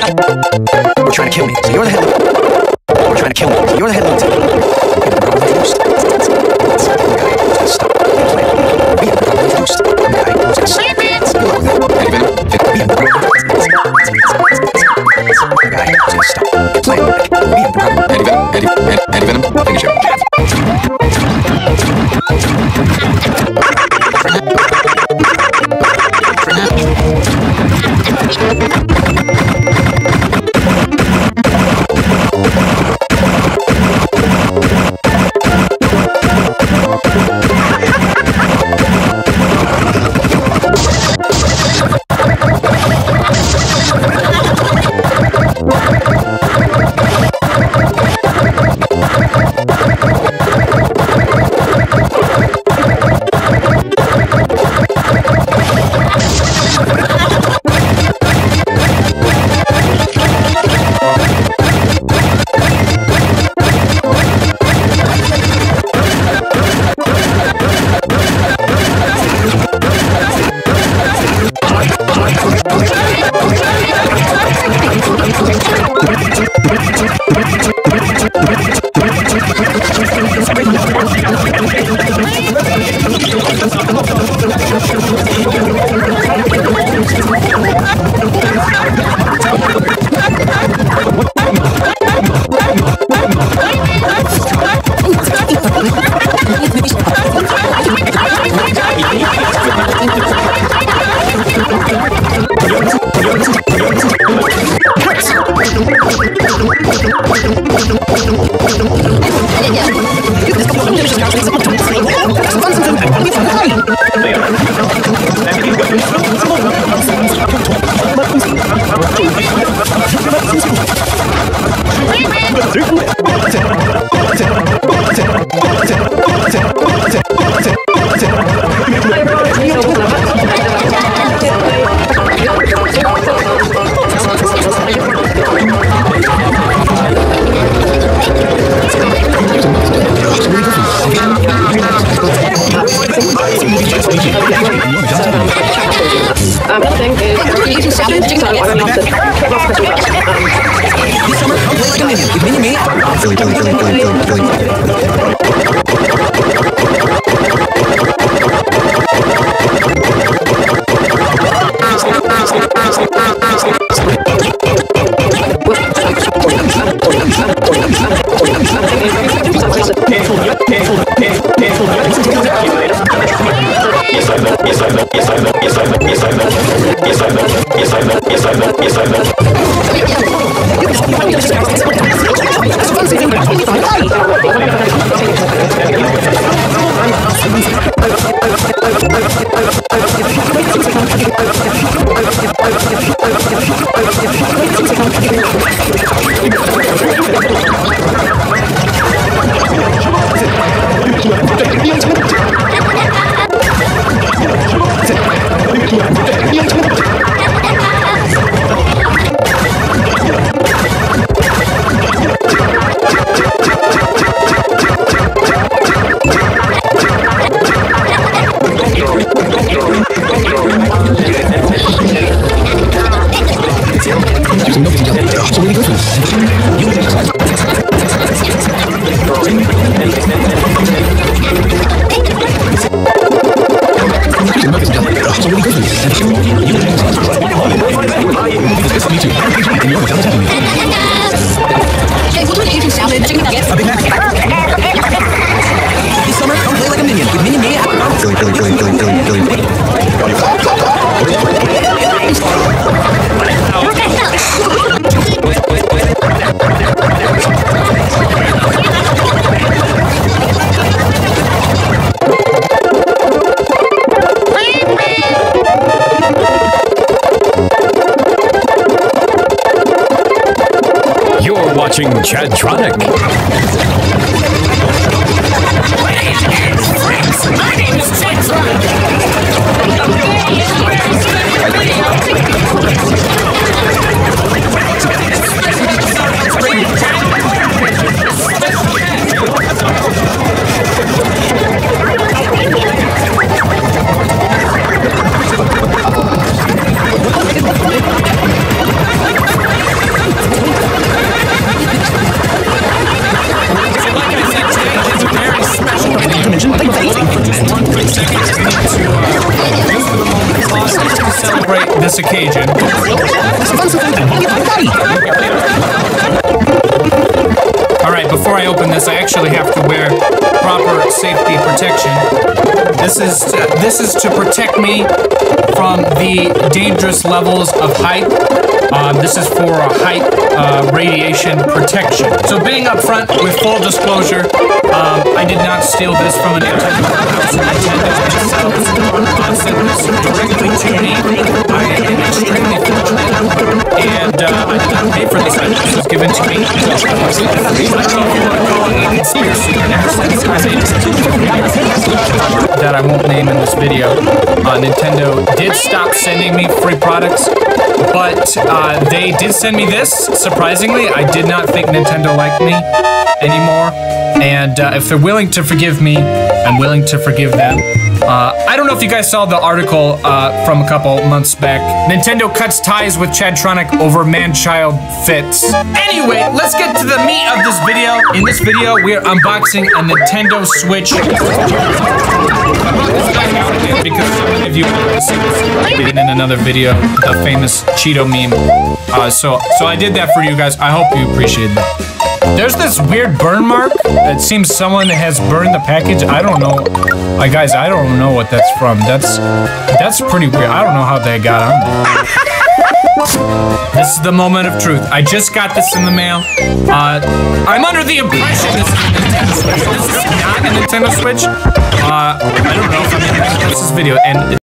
We're trying to kill me, so you're the head loser. We're trying to kill me, so you're the head loser. Stop. Being introduced. I'm the guy who's gonna stop. Eddie Venom. Being introduced. The guy who's gonna stop. Being Eddie Venom. Eddie Venom. Finish him. Watching Chadtronic. My name is Chadtronic. celebrate this occasion. Alright, before I open this, I actually have to wear proper safety protection. This is to protect me from the dangerous levels of height. This is for height radiation protection. So being upfront with full disclosure, I did not steal this from a Nintendo. Sent this directly to me. I am extremely fortunate, and I did not pay for this. This was given to me. That I won't name in this video. Nintendo did stop sending me free products, but they did send me this. Surprisingly, I did not think Nintendo liked me anymore, and if they're willing to forgive me, I'm willing to forgive them. I don't know if you guys saw the article from a couple months back. Nintendo cuts ties with Chadtronic over man-child fits. Anyway, let's get to the meat of this video. In this video, we're unboxing a Nintendo Switch. I brought this back out again because so many of you wanted to see this in another video, the famous Cheeto meme. So I did that for you guys. I hope you appreciate that. There's this weird burn mark. It seems someone has burned the package. I don't know. Guys, I don't know what that's from. That's pretty weird. I don't know how they got on there. This is the moment of truth. I just got this in the mail. I'm under the impression this is a Nintendo Switch. This is not a Nintendo Switch. I don't know if I'm gonna make this video. And